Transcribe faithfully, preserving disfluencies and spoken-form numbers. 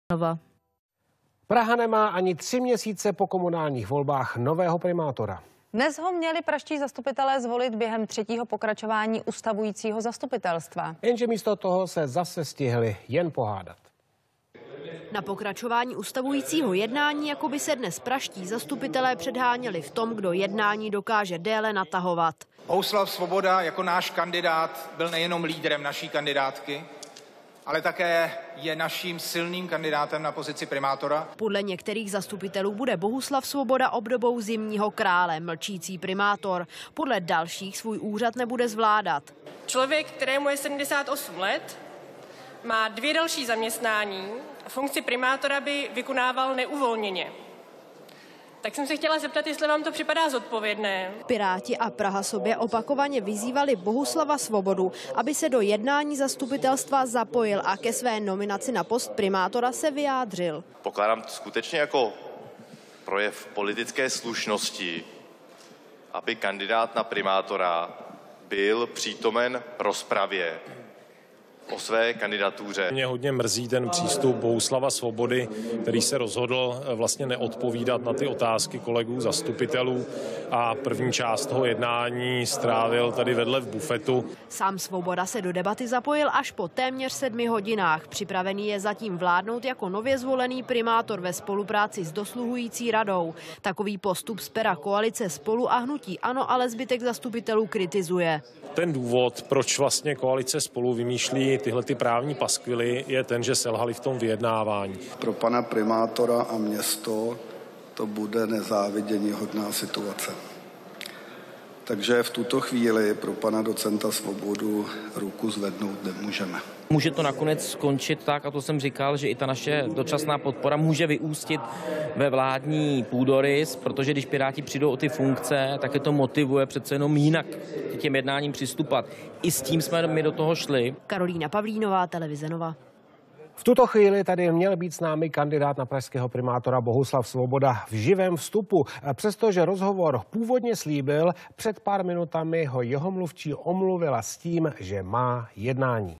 Nova. Praha nemá ani tři měsíce po komunálních volbách nového primátora. Dnes ho měli pražští zastupitelé zvolit během třetího pokračování ustavujícího zastupitelstva. Jenže místo toho se zase stihli jen pohádat. Na pokračování ustavujícího jednání jako by se dnes pražští zastupitelé předháněli v tom, kdo jednání dokáže déle natahovat. Bohuslav Svoboda jako náš kandidát byl nejenom lídrem naší kandidátky, ale také je naším silným kandidátem na pozici primátora. Podle některých zastupitelů bude Bohuslav Svoboda obdobou zimního krále, mlčící primátor. Podle dalších svůj úřad nebude zvládat. Člověk, kterému je sedmdesát osm let, má dvě další zaměstnání a funkci primátora by vykonával neuvolněně. Tak jsem se chtěla zeptat, jestli vám to připadá zodpovědné. Piráti a Praha sobě opakovaně vyzývali Bohuslava Svobodu, aby se do jednání zastupitelstva zapojil a ke své nominaci na post primátora se vyjádřil. Pokládám to skutečně jako projev politické slušnosti, aby kandidát na primátora byl přítomen rozpravě o své kandidatuře. Mě hodně mrzí ten přístup Bohuslava Svobody, který se rozhodl vlastně neodpovídat na ty otázky kolegů zastupitelů a první část toho jednání strávil tady vedle v bufetu. Sám Svoboda se do debaty zapojil až po téměř sedmi hodinách. Připravený je zatím vládnout jako nově zvolený primátor ve spolupráci s dosluhující radou. Takový postup z pera koalice Spolu a hnutí ANO ale zbytek zastupitelů kritizuje. Ten důvod, proč vlastně koalice Spolu vymýšlí tyhle ty právní paskvily, je ten, že selhali v tom vyjednávání. Pro pana primátora a město to bude nezáviděníhodná situace. Takže v tuto chvíli pro pana docenta Svobodu ruku zvednout nemůžeme. Může to nakonec skončit tak, a to jsem říkal, že i ta naše dočasná podpora může vyústit ve vládní půdorys, protože když Piráti přijdou o ty funkce, tak je to motivuje přece jenom jinak k těm jednáním přistupat. I s tím jsme my do toho šli. Karolína Pavlínová, televize Nova. V tuto chvíli tady měl být s námi kandidát na pražského primátora Bohuslav Svoboda v živém vstupu. Přestože rozhovor původně slíbil, před pár minutami ho jeho mluvčí omluvila s tím, že má jednání.